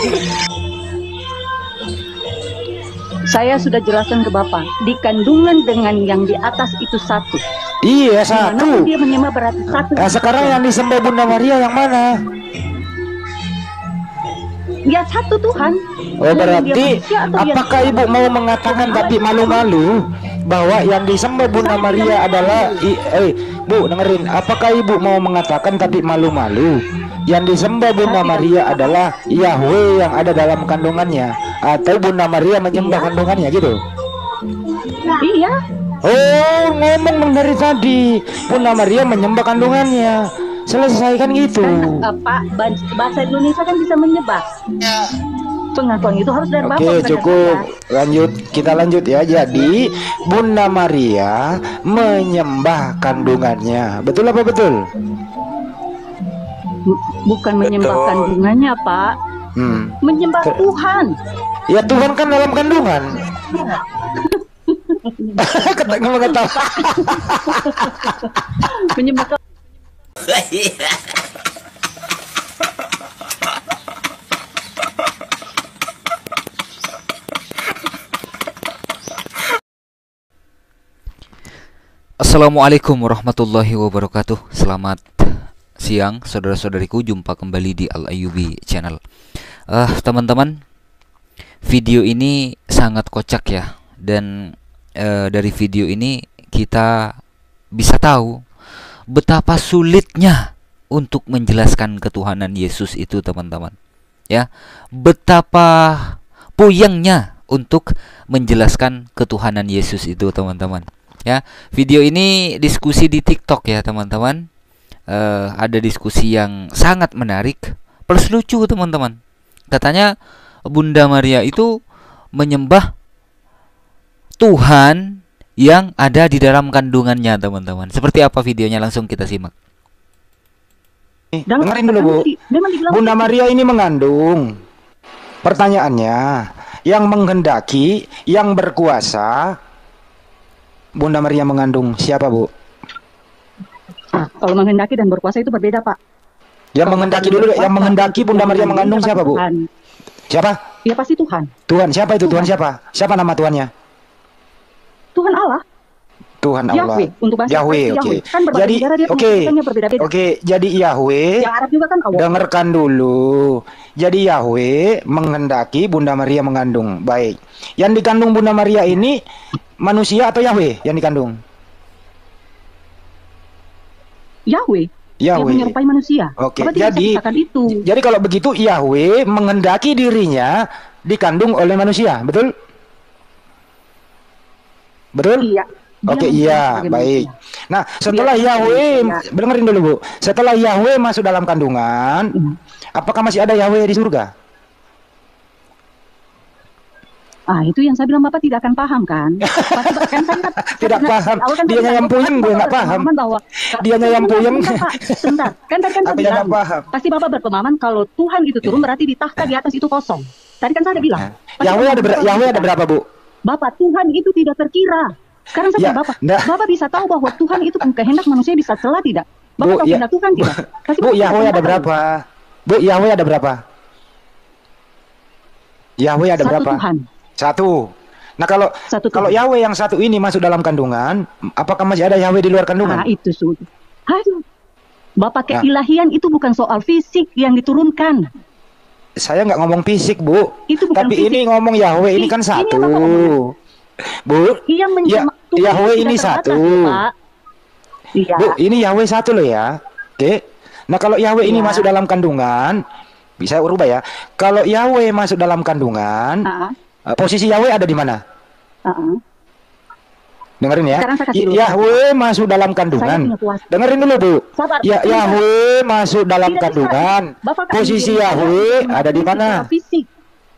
Saya sudah jelaskan ke Bapak, di kandungan dengan yang di atas itu satu. Iya, Dimanapun satu. dia menyembah berarti satu. Nah, sekarang yang disembah Bunda Maria yang mana? Ya satu Tuhan. Oh, Mau dia berarti manusia atau dia apakah Tuhan? Ibu mau mengatakan Tuhan tapi Allah. malu-malu bahwa yang disembah Bunda Saya Maria tidak adalah malu. Bu, dengerin. Apakah Ibu mau mengatakan tapi malu-malu yang disembah Bunda Saya tidak Maria malu. adalah Yahweh yang ada dalam kandungannya, atau Bunda Maria menyembah Iya. kandungannya gitu? Iya. Oh, ngomong dari tadi Bunda Maria menyembah kandungannya. Selesaikan gitu. Kan Pak, bahasa Indonesia kan bisa menyembah. Pengakuan itu harus dari Bapak. Oke, bukan dari cukup. saya. Lanjut, kita lanjut ya. Jadi, Bunda Maria menyembah kandungannya. Betul apa betul? Bukan menyembah kandungannya, Pak. Menyembah Tuhan. Ya, Tuhan kan dalam kandungan. Kata Menyembah Assalamualaikum warahmatullahi wabarakatuh. Selamat siang saudara-saudariku, jumpa kembali di Al Ayyubi Channel. Teman-teman, video ini sangat kocak ya. Dan dari video ini kita bisa tahu betapa sulitnya untuk menjelaskan ketuhanan Yesus itu, teman-teman. Ya, betapa puyengnya untuk menjelaskan ketuhanan Yesus itu, teman-teman. Ya, video ini diskusi di TikTok ya, teman-teman. Ada diskusi yang sangat menarik plus lucu, teman-teman. Katanya Bunda Maria itu menyembah Tuhan yang ada di dalam kandungannya, teman-teman. Seperti apa videonya, langsung kita simak. Dengerin dulu, Bu. Bunda Maria ini mengandung. Pertanyaannya, yang menghendaki, yang berkuasa, Bunda Maria mengandung siapa, Bu? Kalau menghendaki dan berkuasa itu berbeda, Pak. Yang menghendaki dulu, yang menghendaki Bunda Maria mengandung siapa, Bu? Tuhan. Siapa? Ya pasti Tuhan. Tuhan, siapa itu? Tuhan Tuhan siapa? Siapa nama Tuhannya? Tuhan Allah. Tuhan Allah. Yahweh, untuk bahasa Yahweh, Yahweh. oke. Kan berbagai Jadi, negara dia oke. penyebutannya berbeda-beda. Oke, jadi Yahweh. Yang Arab juga kan Allah. Dengarkan dulu. Jadi Yahweh menghendaki Bunda Maria mengandung. Baik. Yang dikandung Bunda Maria ini manusia atau Yahweh yang dikandung? Yahweh. Yang Yahweh. menyerupai manusia. Oke, Bapak tidak bisa katakan itu. jadi kalau begitu Yahweh menghendaki dirinya dikandung oleh manusia, betul? Betul? Iya. Oke, Dia iya, sebagai baik. manusia. Nah, setelah Dia Yahweh, manusia. dengerin dulu, Bu. Setelah Yahweh masuk dalam kandungan, apakah masih ada Yahweh di surga? Itu yang saya bilang Bapak tidak akan paham kan? Kan saya Tidak paham. Kan Dianya yang puyeng, gue nggak paham. Dianya yang puyeng. Sebentar. Kan tadi kan saya Aku bilang, nggak paham. pasti Bapak berpemahaman kalau Tuhan itu turun berarti di tahta di atas itu kosong. Tadi kan saya ada bilang. Pasti Yahweh ada berapa, Bu? Bapak, Tuhan itu tidak terkira. Sekarang saya Ya, tanya Bapak, nah. Bapak bisa tahu bahwa Tuhan itu kehendak manusia bisa celah tidak? Bapak tahu kehendak Tuhan tidak? Pasti Bu, Bapak Yahweh akan ada tahu. berapa? Bu, Yahweh ada berapa? Yahweh ada Satu berapa? Tuhan. Satu. Nah, kalau Satu kalau Tuhan. Yahweh yang satu ini masuk dalam kandungan, apakah masih ada Yahweh di luar kandungan? Itu sudah. Aduh. Bapak, Nah. keilahian itu bukan soal fisik yang diturunkan. Saya nggak ngomong fisik, Bu. Itu bukan Tapi fisik. ini ngomong Yahweh ini kan Ini satu. yang Bapak ngomong. Bu, Yang menjama- Tuhan Yahweh itu ini tidak satu. terbatas, Pak. Iya. Bu, ini Yahweh satu loh ya. Oke. Nah, kalau Yahweh ini Iya. masuk dalam kandungan, bisa urubah ya. Kalau Yahweh masuk dalam kandungan, posisi Yahweh ada di mana? Dengerin ya. Sekarang saya kasih dulu. Yahweh masuk dalam Saya kandungan. punya kuasa. Dengerin dulu, Bu. Sabar. Yahweh masuk dalam Tidak bisa. kandungan. Bapak kan Posisi bilang, Yahweh ada di secara mana? Fisik.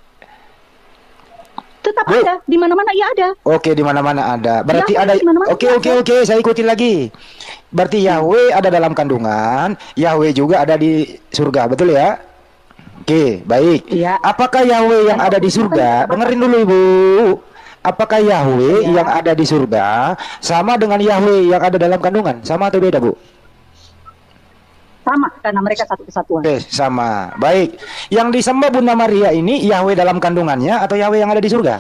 Tetap Bu. ada, di mana-mana iya ada. Oke, di mana-mana ada. Berarti Yahweh ada. di mana-mana Oke, saya ikutin lagi. Berarti Yahweh ada dalam kandungan, Yahweh juga ada di surga, betul ya? Oke, baik. Iya. Apakah Yahweh yang ada di surga? Dengerin dulu, Ibu. Apakah Yahweh Iya. yang ada di surga sama dengan Yahweh yang ada dalam kandungan? Sama atau beda, Bu? sama karena mereka satu kesatuan. Oke, sama. Baik. Yang disembah Bunda Maria ini Yahweh dalam kandungannya atau Yahweh yang ada di surga?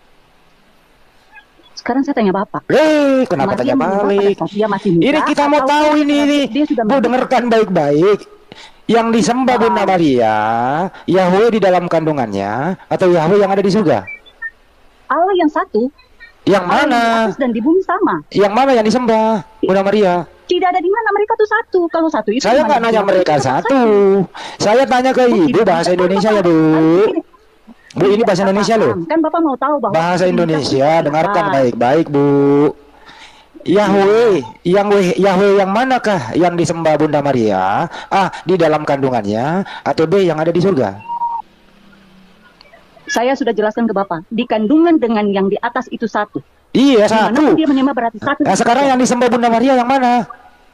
Sekarang saya tanya Bapak. Kenapa Maria tanya balik? Dia masih muda, Ini kita mau tahu ini. Bu, dengarkan baik-baik. Yang disembah Bunda Maria, Yahweh di dalam kandungannya atau Yahweh yang ada di surga? Allah yang satu. Yang mana? Di atas dan di bumi sama. Yang mana yang disembah Bunda Maria? Tidak ada di mana, mereka tuh satu. Kalau satu itu saya nggak nanya mereka satu. Saya tanya ke Ibu bahasa Indonesia ya, Bu. Bu, ini bahasa Indonesia loh. Kan Bapak mau tahu bahwa bahasa Indonesia, dengarkan baik-baik, Bu. Yahweh yang manakah yang disembah Bunda Maria? A, di dalam kandungannya, atau B, yang ada di surga? Saya sudah jelaskan ke Bapak, di kandungan dengan yang di atas itu satu. Iya, satu. Dia menyembah berarti satu. Nah, sekarang yang disembah Bunda Maria yang mana?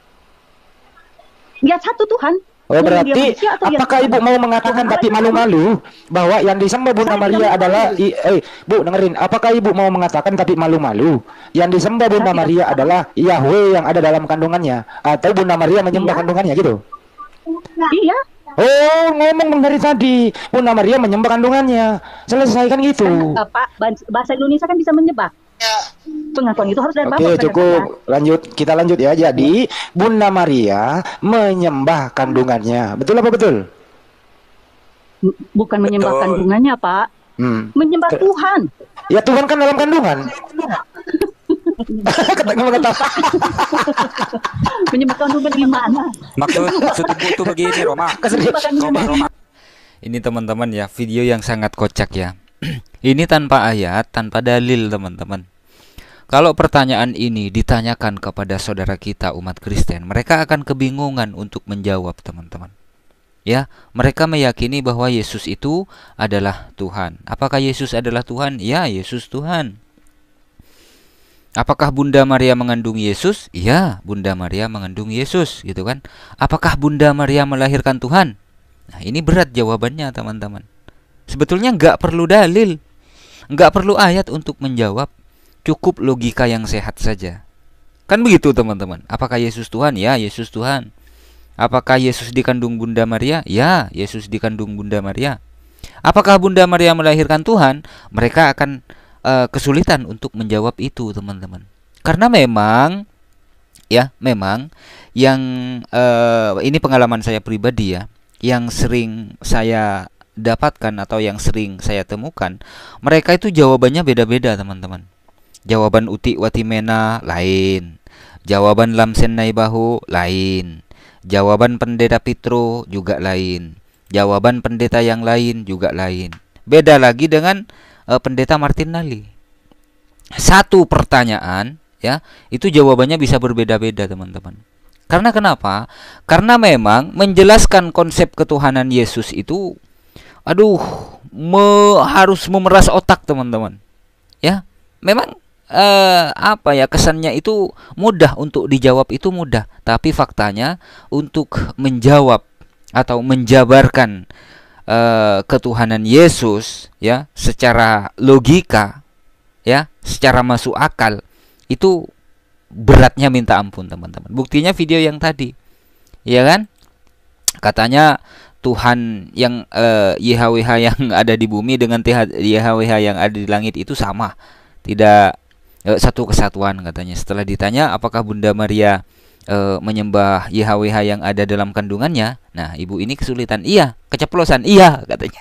Ya satu Tuhan. Oh, berarti apakah Ibu mau mengatakan tapi malu-malu bahwa yang disembah Bunda Maria adalah Bu, dengerin, apakah Ibu mau mengatakan tapi malu-malu yang disembah Bunda Maria adalah Yahweh yang ada dalam kandungannya atau Bunda Maria menyembah kandungannya gitu? Iya. Oh, ngomong dari tadi Bunda Maria menyembah kandungannya. Selesaikan gitu. Pak, bahasa Indonesia kan bisa menyembah. Pengakuan itu harus dari Bapak. Oke, cukup. Kita lanjut ya. Jadi Bunda Maria menyembah kandungannya. Betul apa betul? Bukan menyembah kandungannya, Pak. Menyembah Tuhan. Ya, Tuhan kan dalam kandungan. Menyembah kandungan gimana? Maksud itu begini, Roma. Ini teman-teman ya, video yang sangat kocak ya. Ini tanpa ayat, tanpa dalil teman-teman. Kalau pertanyaan ini ditanyakan kepada saudara kita umat Kristen, mereka akan kebingungan untuk menjawab teman-teman. Ya, mereka meyakini bahwa Yesus itu adalah Tuhan. Apakah Yesus adalah Tuhan? Ya, Yesus Tuhan. Apakah Bunda Maria mengandung Yesus? Ya, Bunda Maria mengandung Yesus, gitu kan? Apakah Bunda Maria melahirkan Tuhan? Nah, ini berat jawabannya teman-teman. Sebetulnya nggak perlu dalil, nggak perlu ayat untuk menjawab. Cukup logika yang sehat saja. Kan begitu teman-teman. Apakah Yesus Tuhan? Ya, Yesus Tuhan. Apakah Yesus dikandung Bunda Maria? Ya, Yesus dikandung Bunda Maria. Apakah Bunda Maria melahirkan Tuhan? Mereka akan kesulitan untuk menjawab itu teman-teman. Karena memang yang ini pengalaman saya pribadi ya, yang sering saya dapatkan atau yang sering saya temukan, mereka itu jawabannya beda-beda teman-teman. Jawaban Uti Watimena lain, jawaban Lamsen Naibahu lain, jawaban Pendeta Pitro juga lain, jawaban pendeta yang lain juga lain. Beda lagi dengan Pendeta Martin Nali. Satu pertanyaan ya, itu jawabannya bisa berbeda-beda teman-teman. Karena kenapa? Karena memang menjelaskan konsep ketuhanan Yesus itu harus memeras otak teman-teman. Ya, memang kesannya itu mudah untuk dijawab, itu mudah, tapi faktanya untuk menjawab atau menjabarkan ketuhanan Yesus ya secara logika ya, secara masuk akal, itu beratnya minta ampun teman-teman. Buktinya video yang tadi, ya kan? Katanya Tuhan yang YHWH yang ada di bumi dengan YHWH yang ada di langit itu sama, tidak satu kesatuan katanya. Setelah ditanya apakah Bunda Maria menyembah YHWH yang ada dalam kandungannya, nah ibu ini kesulitan. Iya, keceplosan. Iya katanya.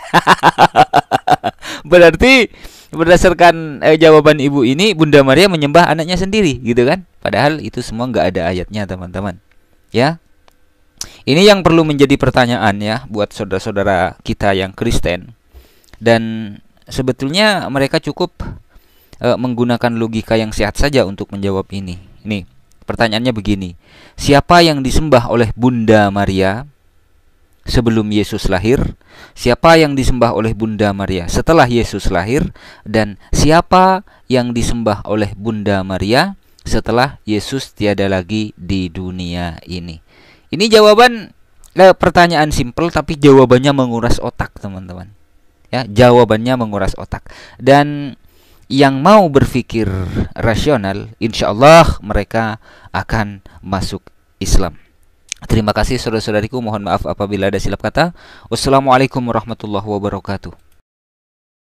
Berarti berdasarkan jawaban ibu ini, Bunda Maria menyembah anaknya sendiri, gitu kan? Padahal itu semua nggak ada ayatnya teman-teman. Ya, ini yang perlu menjadi pertanyaan ya buat saudara-saudara kita yang Kristen. Dan sebetulnya mereka cukup menggunakan logika yang sehat saja untuk menjawab ini. Nih, pertanyaannya begini. Siapa yang disembah oleh Bunda Maria sebelum Yesus lahir? Siapa yang disembah oleh Bunda Maria setelah Yesus lahir? Dan siapa yang disembah oleh Bunda Maria setelah Yesus tiada lagi di dunia ini? Ini jawaban pertanyaan simpel, tapi jawabannya menguras otak teman-teman. Ya, jawabannya menguras otak. Dan yang mau berpikir rasional, insya Allah mereka akan masuk Islam. Terima kasih saudara-saudariku, mohon maaf apabila ada silap kata. Wassalamualaikum warahmatullahi wabarakatuh.